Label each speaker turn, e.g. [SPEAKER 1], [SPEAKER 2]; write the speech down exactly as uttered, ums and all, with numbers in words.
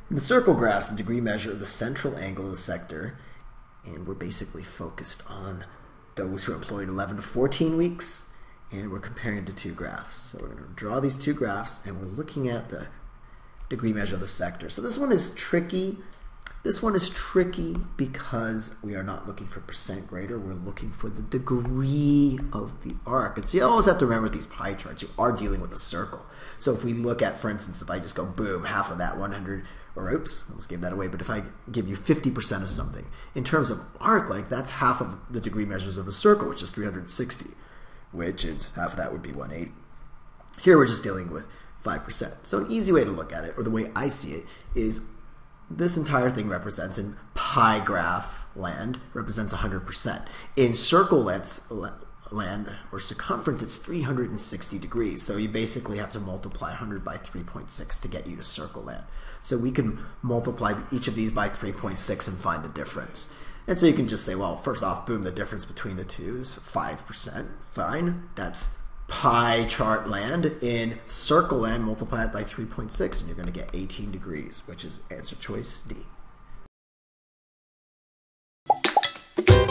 [SPEAKER 1] In the circle graphs, the degree measure the central angle of the sector, and we're basically focused on those who are employed eleven to fourteen weeks, and we're comparing the two graphs. So we're going to draw these two graphs, and we're looking at the degree measure of the sector. So this one is tricky. This one is tricky because we are not looking for percent greater. We're looking for the degree of the arc. And so you always have to remember with these pie charts, you are dealing with a circle. So if we look at, for instance, if I just go boom, half of that one hundred, or oops, I almost gave that away, but if I give you fifty percent of something, in terms of arc length, that's half of the degree measures of a circle, which is three hundred sixty, which is half of that would be one hundred eighty. Here we're just dealing with five percent. So an easy way to look at it, or the way I see it, is this entire thing represents, in pie graph land, represents one hundred percent. In circle length land, or circumference, it's three hundred sixty degrees. So you basically have to multiply one hundred by three point six to get you to circle land. So we can multiply each of these by three point six and find the difference. And so you can just say, well, first off, boom, the difference between the two is five percent. Fine. That's pie chart land. In circle land, multiply it by three point six, and you're going to get eighteen degrees, which is answer choice D.